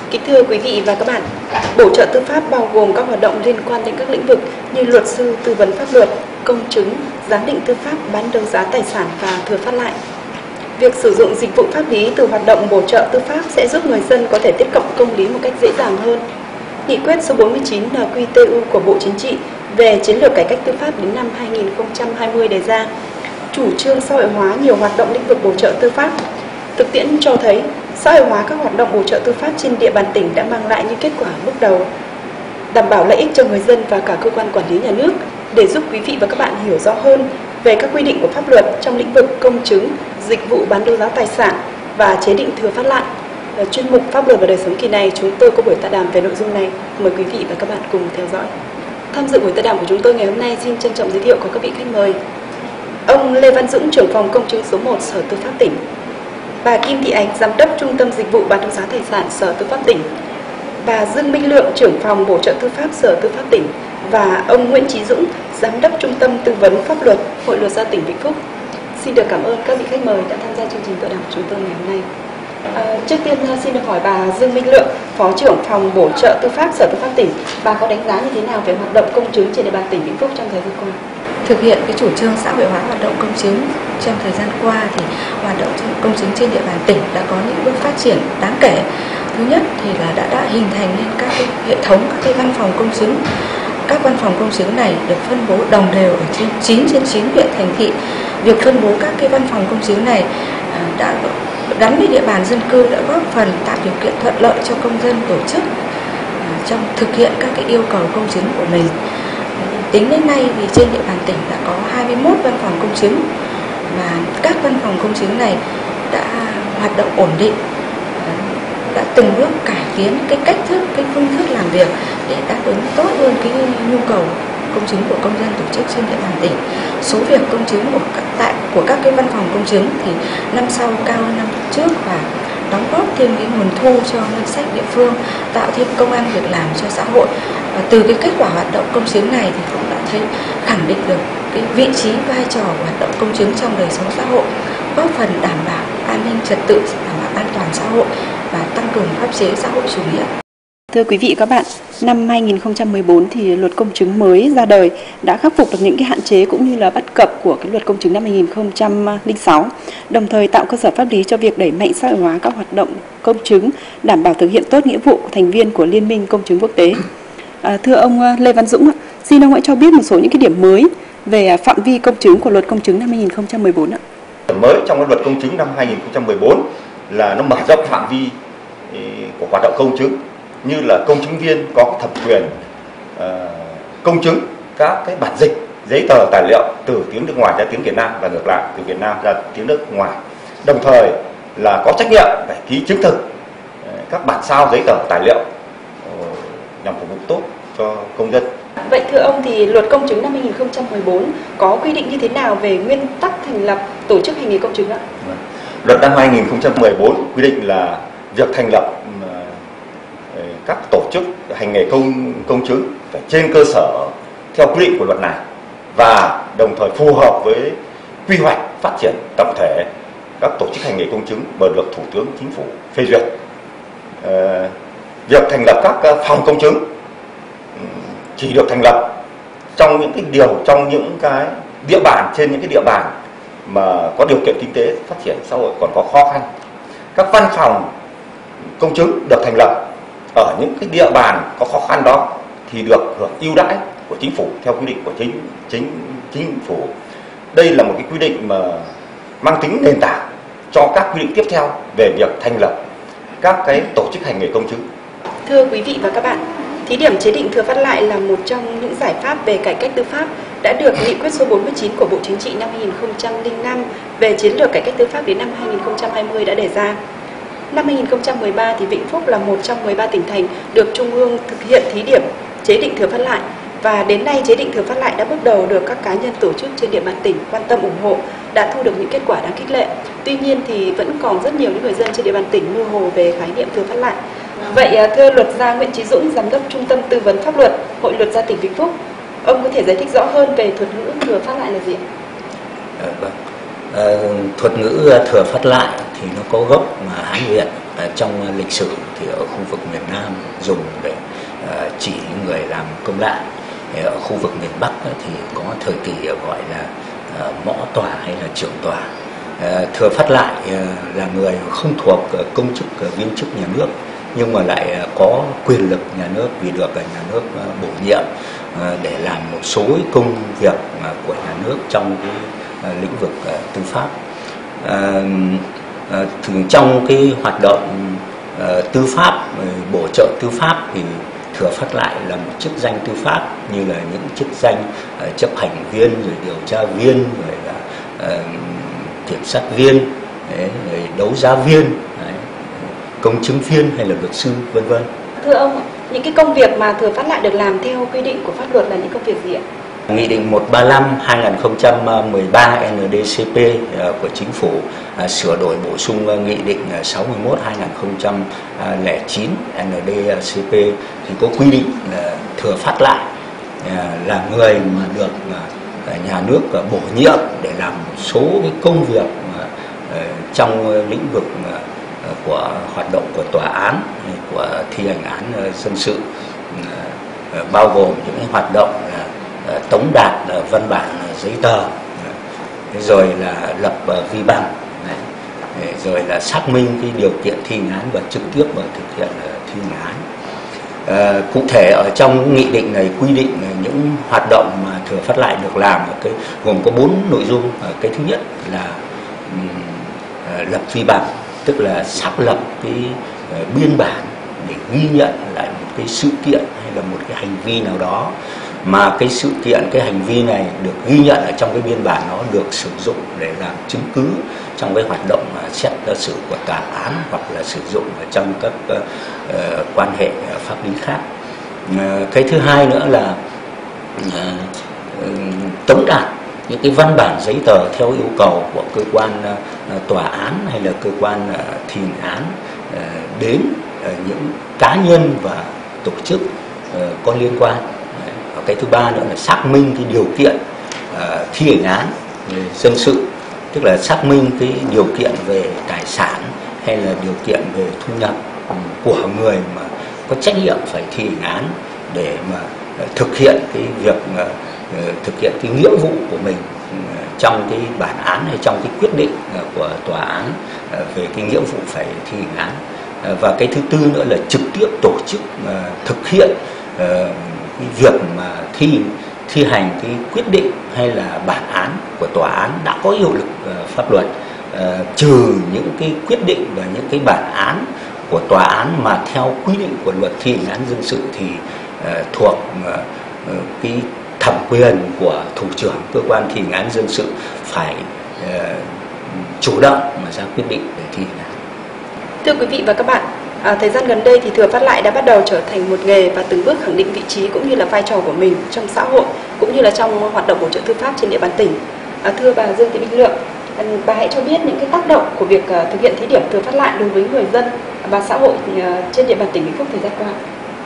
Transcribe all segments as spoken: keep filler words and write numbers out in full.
Kính thưa quý vị và các bạn, bổ trợ tư pháp bao gồm các hoạt động liên quan đến các lĩnh vực như luật sư, tư vấn pháp luật, công chứng, giám định tư pháp, bán đấu giá tài sản và thừa phát lại. Việc sử dụng dịch vụ pháp lý từ hoạt động bổ trợ tư pháp sẽ giúp người dân có thể tiếp cận công lý một cách dễ dàng hơn. Nghị quyết số bốn mươi chín N Q T U của Bộ Chính trị về chiến lược cải cách tư pháp đến năm hai nghìn không trăm hai mươi đề ra chủ trương xã hội hóa nhiều hoạt động lĩnh vực bổ trợ tư pháp. Thực tiễn cho thấy, xã hội hóa các hoạt động bổ trợ tư pháp trên địa bàn tỉnh đã mang lại những kết quả bước đầu, đảm bảo lợi ích cho người dân và cả cơ quan quản lý nhà nước. Để giúp quý vị và các bạn hiểu rõ hơn về các quy định của pháp luật trong lĩnh vực công chứng, dịch vụ bán đấu giá tài sản và chế định thừa phát lại, chuyên mục Pháp luật và đời sống kỳ này chúng tôi có buổi tọa đàm về nội dung này. Mời quý vị và các bạn cùng theo dõi. Tham dự buổi tọa đàm của chúng tôi ngày hôm nay xin trân trọng giới thiệu có các vị khách mời: ông Lê Văn Dũng, trưởng phòng công chứng số một Sở Tư pháp tỉnh; bà Kim Thị Ánh, giám đốc Trung tâm Dịch vụ bán đấu giá tài sản Sở Tư pháp tỉnh; bà Dương Minh Lượng, trưởng phòng bổ trợ tư pháp Sở Tư pháp tỉnh; và ông Nguyễn Chí Dũng, giám đốc Trung tâm Tư vấn Pháp luật Hội Luật gia tỉnh Vĩnh Phúc. Xin được cảm ơn các vị khách mời đã tham gia chương trình tọa đàm của chúng tôi ngày hôm nay. À, trước tiên xin được hỏi bà Dương Minh Lượng, Phó trưởng phòng bổ trợ tư pháp Sở Tư pháp tỉnh, bà có đánh giá như thế nào về hoạt động công chứng trên địa bàn tỉnh Vĩnh Phúc trong thời gian qua? Thực hiện cái chủ trương xã hội hóa hoạt động công chứng trong thời gian qua thì hoạt động công chứng trên địa bàn tỉnh đã có những bước phát triển đáng kể. Thứ nhất thì là đã đã hình thành nên các cái hệ thống các cái văn phòng công chứng. Các văn phòng công chứng này được phân bố đồng đều ở trên chín trên chín huyện thành thị. Việc phân bố các cái văn phòng công chứng này đã gắn với địa bàn dân cư, đã góp phần tạo điều kiện thuận lợi cho công dân tổ chức trong thực hiện các cái yêu cầu công chứng của mình. Tính đến nay thì trên địa bàn tỉnh đã có hai mươi mốt văn phòng công chứng, và các văn phòng công chứng này đã hoạt động ổn định, đã từng bước cải tiến cái cách thức, cái phương thức làm việc để đáp ứng tốt hơn cái nhu cầu công chứng của công dân tổ chức trên địa bàn tỉnh. Số việc công chứng của các tại của các cái văn phòng công chứng thì năm sau cao hơn năm trước, và đóng góp thêm cái nguồn thu cho ngân sách địa phương, tạo thêm công ăn việc làm cho xã hội. Và từ cái kết quả hoạt động công chứng này thì cũng đã thấy khẳng định được cái vị trí vai trò của hoạt động công chứng trong đời sống xã hội, góp phần đảm bảo an ninh trật tự, đảm bảo an toàn xã hội và tăng cường pháp chế xã hội chủ nghĩa. Thưa quý vị và các bạn, năm hai nghìn không trăm mười bốn thì luật công chứng mới ra đời đã khắc phục được những cái hạn chế cũng như là bất cập của cái luật công chứng năm hai nghìn không trăm lẻ sáu, đồng thời tạo cơ sở pháp lý cho việc đẩy mạnh xã hội hóa các hoạt động công chứng, đảm bảo thực hiện tốt nghĩa vụ thành viên của Liên minh Công chứng Quốc tế. À, thưa ông Lê Văn Dũng, xin ông hãy cho biết một số những cái điểm mới về phạm vi công chứng của luật công chứng năm hai nghìn không trăm mười bốn ạ. Điểm mới trong luật công chứng năm hai nghìn không trăm mười bốn là nó mở rộng phạm vi của hoạt động công chứng, như là công chứng viên có thẩm quyền uh, công chứng các cái bản dịch giấy tờ tài liệu từ tiếng nước ngoài ra tiếng Việt Nam và ngược lại, từ Việt Nam ra tiếng nước ngoài, đồng thời là có trách nhiệm phải ký chứng thực uh, các bản sao giấy tờ tài liệu uh, nhằm phục vụ tốt cho công dân. Vậy thưa ông, thì luật công chứng năm hai nghìn không trăm mười bốn có quy định như thế nào về nguyên tắc thành lập tổ chức hành nghề công chứng ạ? Luật năm hai nghìn không trăm mười bốn quy định là việc thành lập các tổ chức hành nghề công công chứng phải trên cơ sở theo quy định của luật này, và đồng thời phù hợp với quy hoạch phát triển tổng thể các tổ chức hành nghề công chứng mà được Thủ tướng Chính phủ phê duyệt. À, việc thành lập các phòng công chứng chỉ được thành lập trong những cái điều trong những cái địa bàn trên những cái địa bàn mà có điều kiện kinh tế phát triển xã hội còn có khó khăn. Các văn phòng công chứng được thành lập ở những cái địa bàn có khó khăn đó thì được hưởng ưu đãi của chính phủ theo quy định của chính chính chính phủ. Đây là một cái quy định mà mang tính nền tảng cho các quy định tiếp theo về việc thành lập các cái tổ chức hành nghề công chứng. Thưa quý vị và các bạn, thí điểm chế định thừa phát lại là một trong những giải pháp về cải cách tư pháp đã được Nghị quyết số bốn mươi chín của Bộ Chính trị năm hai nghìn không trăm lẻ năm về chiến lược cải cách tư pháp đến năm hai nghìn không trăm hai mươi đã đề ra. Năm hai nghìn không trăm mười ba thì Vĩnh Phúc là một trong mười ba tỉnh thành được Trung ương thực hiện thí điểm chế định thừa phát lại, và đến nay chế định thừa phát lại đã bước đầu được các cá nhân tổ chức trên địa bàn tỉnh quan tâm ủng hộ, đã thu được những kết quả đáng khích lệ. Tuy nhiên thì vẫn còn rất nhiều những người dân trên địa bàn tỉnh mơ hồ về khái niệm thừa phát lại. Vậy thưa luật gia Nguyễn Chí Dũng, giám đốc Trung tâm Tư vấn Pháp luật Hội Luật gia tỉnh Vĩnh Phúc, ông có thể giải thích rõ hơn về thuật ngữ thừa phát lại là gì ạ? À, vâng. Uh, thuật ngữ uh, thừa phát lại thì nó có gốc mà Hán Việt uh, trong lịch sử thì ở khu vực miền Nam dùng để uh, chỉ người làm công lại. Ở khu vực miền Bắc uh, thì có thời kỳ uh, gọi là uh, mõ tòa hay là trưởng tòa. Uh, thừa phát lại uh, là người không thuộc uh, công chức uh, viên chức nhà nước nhưng mà lại uh, có quyền lực nhà nước vì được uh, nhà nước uh, bổ nhiệm uh, để làm một số công việc uh, của nhà nước trong cái uh, lĩnh vực uh, tư pháp. Uh, uh, thường trong cái hoạt động uh, tư pháp, uh, bổ trợ tư pháp thì thừa phát lại là một chức danh tư pháp như là những chức danh uh, chấp hành viên, rồi điều tra viên, rồi là uh, kiểm sát viên, đấy, rồi đấu giá viên, đấy, công chứng viên hay là luật sư, vân vân. Thưa ông, những cái công việc mà thừa phát lại được làm theo quy định của pháp luật là những công việc gì ạ? Nghị định một trăm ba mươi lăm hai nghìn không trăm mười ba N D C P của Chính phủ uh, sửa đổi bổ sung Nghị định sáu mươi mốt hai nghìn không trăm lẻ chín N D C P thì có quy định là thừa phát lại uh, là người mà được uh, nhà nước uh, bổ nhiệm để làm một số cái công việc uh, trong lĩnh vực uh, của hoạt động của tòa án, của thi hành án uh, dân sự, uh, uh, bao gồm những cái hoạt động là tống đạt văn bản giấy tờ, rồi là lập vi bằng, rồi là xác minh cái điều kiện thi hành án và trực tiếp và thực hiện thi hành án. À, cụ thể ở trong nghị định này quy định những hoạt động mà thừa phát lại được làm cái gồm có bốn nội dung. Cái thứ nhất là um, lập vi bằng, tức là xác lập cái uh, biên bản để ghi nhận lại một cái sự kiện hay là một cái hành vi nào đó mà cái sự kiện, cái hành vi này được ghi nhận ở trong cái biên bản nó được sử dụng để làm chứng cứ trong cái hoạt động xét xử của tòa án hoặc là sử dụng ở trong các uh, quan hệ pháp lý khác. Uh, cái thứ hai nữa là uh, uh, tống đạt những cái văn bản giấy tờ theo yêu cầu của cơ quan uh, tòa án hay là cơ quan uh, thi hành án uh, đến uh, những cá nhân và tổ chức uh, có liên quan. Cái thứ ba nữa là xác minh cái điều kiện uh, thi hành án dân sự, tức là xác minh cái điều kiện về tài sản hay là điều kiện về thu nhập um, của người mà có trách nhiệm phải thi hành án để mà uh, thực hiện cái việc uh, uh, thực hiện cái nghĩa vụ của mình uh, trong cái bản án hay trong cái quyết định uh, của tòa án uh, về cái nghĩa vụ phải thi hành án. Uh, và cái thứ tư nữa là trực tiếp tổ chức uh, thực hiện uh, cái việc mà thi thi hành cái quyết định hay là bản án của tòa án đã có hiệu lực uh, pháp luật, uh, trừ những cái quyết định và những cái bản án của tòa án mà theo quy định của luật thi hành án dân sự thì uh, thuộc uh, uh, cái thẩm quyền của thủ trưởng cơ quan thi hành án dân sự phải uh, chủ động mà ra quyết định để thi hành án. Thưa quý vị và các bạn, À, thời gian gần đây thì thừa phát lại đã bắt đầu trở thành một nghề và từng bước khẳng định vị trí cũng như là vai trò của mình trong xã hội cũng như là trong hoạt động bổ trợ tư pháp trên địa bàn tỉnh. À, thưa bà Dương Thị Minh Lượng, à, bà hãy cho biết những cái tác động của việc uh, thực hiện thí điểm thừa phát lại đối với người dân và xã hội thì, uh, trên địa bàn tỉnh Vĩnh Phúc thời gian qua.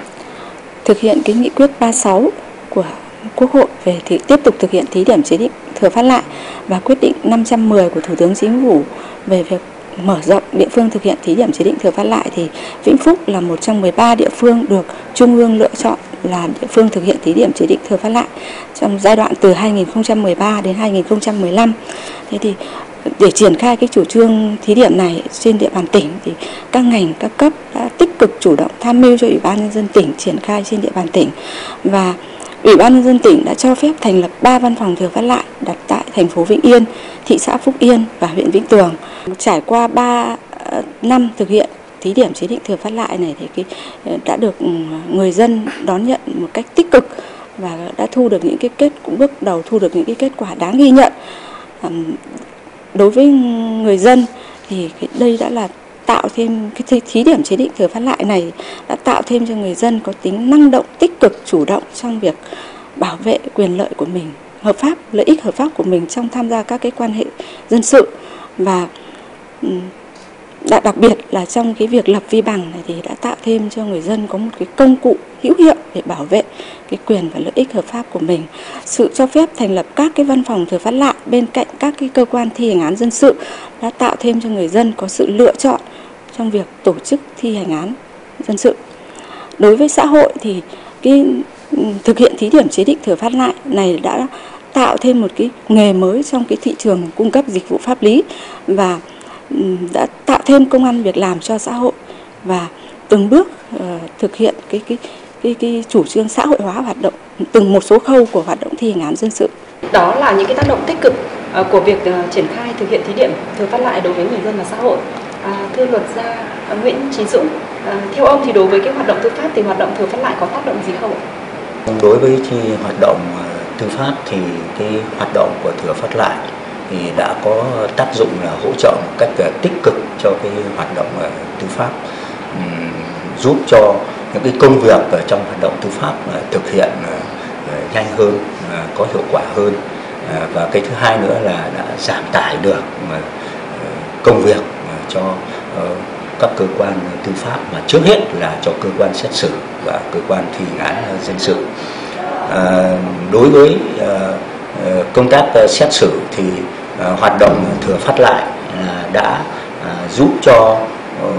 Thực hiện cái nghị quyết ba mươi sáu của Quốc hội về thì tiếp tục thực hiện thí điểm chế định thừa phát lại và quyết định năm trăm mười của Thủ tướng Chính phủ về việc mở rộng địa phương thực hiện thí điểm chế định thừa phát lại thì Vĩnh Phúc là một trong mười ba địa phương được Trung ương lựa chọn là địa phương thực hiện thí điểm chế định thừa phát lại trong giai đoạn từ hai nghìn không trăm mười ba đến hai nghìn không trăm mười lăm. Thế thì để triển khai cái chủ trương thí điểm này trên địa bàn tỉnh thì các ngành các cấp đã tích cực chủ động tham mưu cho Ủy ban nhân dân tỉnh triển khai trên địa bàn tỉnh, và Ủy ban nhân dân tỉnh đã cho phép thành lập ba văn phòng thừa phát lại đặt tại thành phố Vĩnh Yên, thị xã Phúc Yên và huyện Vĩnh Tường. Trải qua ba năm thực hiện thí điểm chế định thừa phát lại này thì cái đã được người dân đón nhận một cách tích cực và đã thu được những cái kết bước đầu thu được những cái kết quả đáng ghi nhận. Đối với người dân thì đây đã là tạo thêm cái thí điểm chế định thừa phát lại này đã tạo thêm cho người dân có tính năng động, tích cực, chủ động trong việc bảo vệ quyền lợi của mình, hợp pháp, lợi ích hợp pháp của mình trong tham gia các cái quan hệ dân sự. Và đã đặc biệt là trong cái việc lập vi bằng này thì đã tạo thêm cho người dân có một cái công cụ hữu hiệu để bảo vệ cái quyền và lợi ích hợp pháp của mình. Sự cho phép thành lập các cái văn phòng thừa phát lại bên cạnh các cái cơ quan thi hành án dân sự đã tạo thêm cho người dân có sự lựa chọn trong việc tổ chức thi hành án dân sự. Đối với xã hội thì cái thực hiện thí điểm chế định thừa phát lại này đã tạo thêm một cái nghề mới trong cái thị trường cung cấp dịch vụ pháp lý và đã tạo thêm công ăn việc làm cho xã hội và từng bước uh, thực hiện cái cái cái cái chủ trương xã hội hóa hoạt động từng một số khâu của hoạt động thi hành án dân sự. Đó là những cái tác động tích cực uh, của việc uh, triển khai thực hiện thí điểm thừa phát lại đối với người dân và xã hội. À, thưa luật gia uh, Nguyễn Chí Dũng, uh, theo ông thì đối với cái hoạt động tư pháp thì hoạt động thừa phát lại có tác động gì không ạ? Đối với cái hoạt động uh, tư pháp thì cái hoạt động của thừa phát lại thì đã có tác dụng là hỗ trợ một cách uh, tích cực cho cái hoạt động uh, tư pháp, um, giúp cho những cái công việc ở trong hoạt động tư pháp uh, thực hiện uh, nhanh hơn, uh, có hiệu quả hơn, uh, và cái thứ hai nữa là đã giảm tải được uh, công việc uh, cho uh, các cơ quan tư pháp, mà trước hết là cho cơ quan xét xử và cơ quan thi hành án dân sự. À, đối với uh, công tác uh, xét xử thì uh, hoạt động thừa phát lại uh, đã uh, giúp cho uh,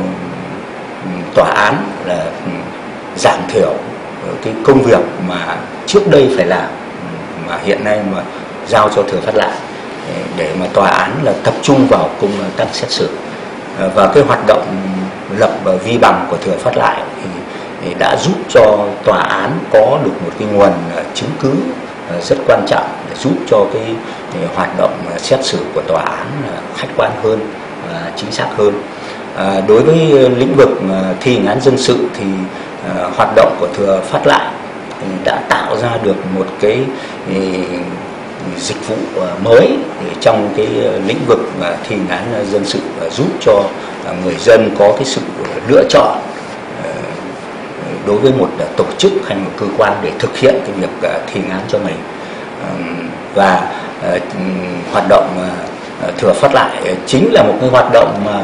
tòa án là um, giảm thiểu uh, cái công việc mà trước đây phải làm mà hiện nay mà giao cho thừa phát lại để mà tòa án là tập trung vào công tác xét xử. Uh, và cái hoạt động lập vi bằng của thừa phát lại thì, thì đã giúp cho tòa án có được một cái nguồn chứng cứ rất quan trọng để giúp cho cái, cái hoạt động xét xử của tòa án khách quan hơn, chính xác hơn. À, đối với lĩnh vực thi hành án dân sự thì à, hoạt động của thừa phát lại đã tạo ra được một cái, cái dịch vụ mới trong cái lĩnh vực thi hành án dân sự, giúp cho người dân có cái sự lựa chọn đối với một tổ chức hay một cơ quan để thực hiện cái việc thi hành án cho mình. Và hoạt động thừa phát lại chính là một cái hoạt động mà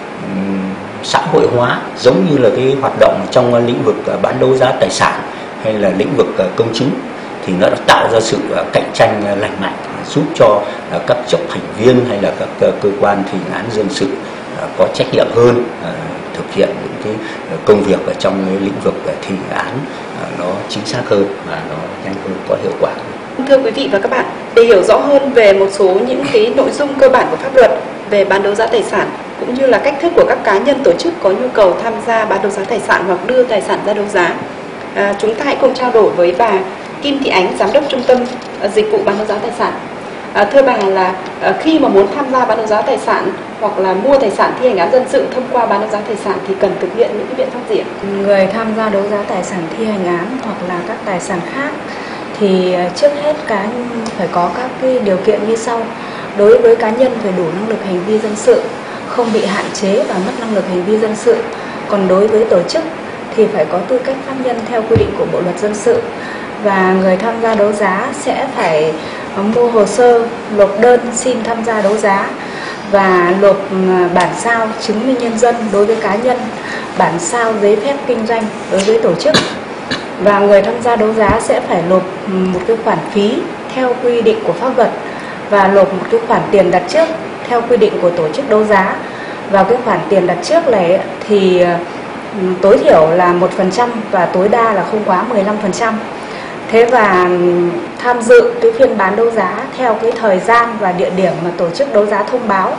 xã hội hóa, giống như là cái hoạt động trong lĩnh vực bán đấu giá tài sản hay là lĩnh vực công chứng, thì nó đã tạo ra sự cạnh tranh lành mạnh, giúp cho các chấp hành viên hay là các cơ quan thi hành án dân sự có trách nhiệm hơn, thực hiện những cái công việc ở trong cái lĩnh vực thi hành án nó chính xác hơn và nó nhanh hơn, có hiệu quả hơn. Thưa quý vị và các bạn, để hiểu rõ hơn về một số những cái nội dung cơ bản của pháp luật về bán đấu giá tài sản cũng như là cách thức của các cá nhân tổ chức có nhu cầu tham gia bán đấu giá tài sản hoặc đưa tài sản ra đấu giá, à, chúng ta hãy cùng trao đổi với bà Kim Thị Ánh, giám đốc trung tâm dịch vụ bán đấu giá tài sản. À, thưa bà là à, khi mà muốn tham gia bán đấu giá tài sản hoặc là mua tài sản thi hành án dân sự thông qua bán đấu giá tài sản thì cần thực hiện những cái biện pháp gì ạ? Người tham gia đấu giá tài sản thi hành án hoặc là các tài sản khác thì trước hết cái phải có các cái điều kiện như sau. Đối với cá nhân phải đủ năng lực hành vi dân sự, không bị hạn chế và mất năng lực hành vi dân sự. Còn đối với tổ chức thì phải có tư cách pháp nhân theo quy định của Bộ luật dân sự. Và người tham gia đấu giá sẽ phải mua hồ sơ, nộp đơn xin tham gia đấu giá và nộp bản sao chứng minh nhân dân đối với cá nhân, bản sao giấy phép kinh doanh đối với tổ chức. Và người tham gia đấu giá sẽ phải nộp một cái khoản phí theo quy định của pháp luật và nộp một cái khoản tiền đặt trước theo quy định của tổ chức đấu giá. Và cái khoản tiền đặt trước này thì tối thiểu là một phần trăm và tối đa là không quá mười lăm phần trăm. Thế và tham dự cái phiên bán đấu giá theo cái thời gian và địa điểm mà tổ chức đấu giá thông báo.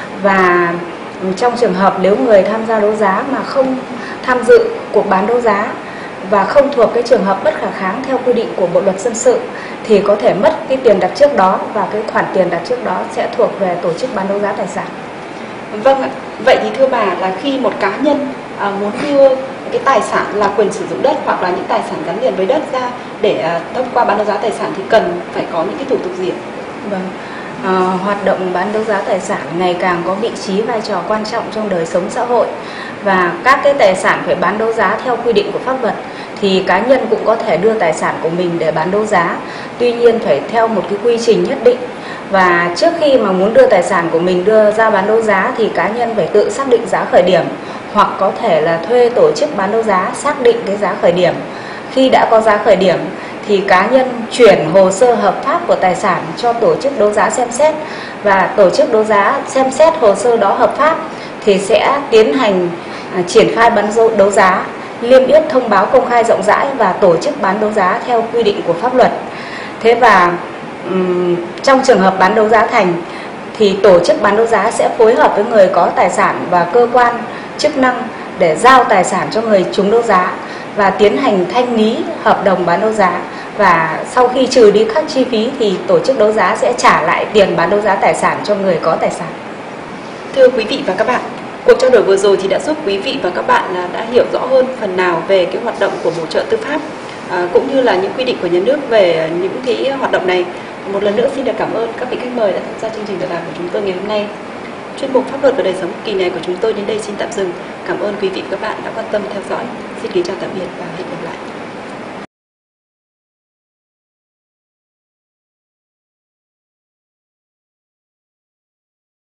Và trong trường hợp nếu người tham gia đấu giá mà không tham dự cuộc bán đấu giá và không thuộc cái trường hợp bất khả kháng theo quy định của Bộ luật dân sự thì có thể mất cái tiền đặt trước đó, và cái khoản tiền đặt trước đó sẽ thuộc về tổ chức bán đấu giá tài sản. Vâng ạ. Vậy thì thưa bà là khi một cá nhân à, muốn đưa cái tài sản là quyền sử dụng đất hoặc là những tài sản gắn liền với đất ra để à, thông qua bán đấu giá tài sản thì cần phải có những cái thủ tục gì ạ? Vâng. À, hoạt động bán đấu giá tài sản ngày càng có vị trí vai trò quan trọng trong đời sống xã hội, và các cái tài sản phải bán đấu giá theo quy định của pháp luật thì cá nhân cũng có thể đưa tài sản của mình để bán đấu giá, tuy nhiên phải theo một cái quy trình nhất định Và trước khi mà muốn đưa tài sản của mình đưa ra bán đấu giá thì cá nhân phải tự xác định giá khởi điểm, hoặc có thể là thuê tổ chức bán đấu giá xác định cái giá khởi điểm. Khi đã có giá khởi điểm thì cá nhân chuyển hồ sơ hợp pháp của tài sản cho tổ chức đấu giá xem xét, và tổ chức đấu giá xem xét hồ sơ đó hợp pháp thì sẽ tiến hành à, triển khai bán đấu giá, liêm yết thông báo công khai rộng rãi và tổ chức bán đấu giá theo quy định của pháp luật. Thế và um, trong trường hợp bán đấu giá thành thì tổ chức bán đấu giá sẽ phối hợp với người có tài sản và cơ quan chức năng để giao tài sản cho người trúng đấu giá và tiến hành thanh lý hợp đồng bán đấu giá, và sau khi trừ đi các chi phí thì tổ chức đấu giá sẽ trả lại tiền bán đấu giá tài sản cho người có tài sản. Thưa quý vị và các bạn, cuộc trao đổi vừa rồi thì đã giúp quý vị và các bạn là đã hiểu rõ hơn phần nào về cái hoạt động của bổ trợ tư pháp, à, cũng như là những quy định của nhà nước về những cái hoạt động này. Một lần nữa xin được cảm ơn các vị khách mời đã tham gia chương trình tọa đàm của chúng tôi ngày hôm nay. Chuyên mục Pháp luật và đời sống kỳ này của chúng tôi đến đây xin tạm dừng. Cảm ơn quý vị và các bạn đã quan tâm theo dõi. Xin kính chào tạm biệt và hẹn gặp lại.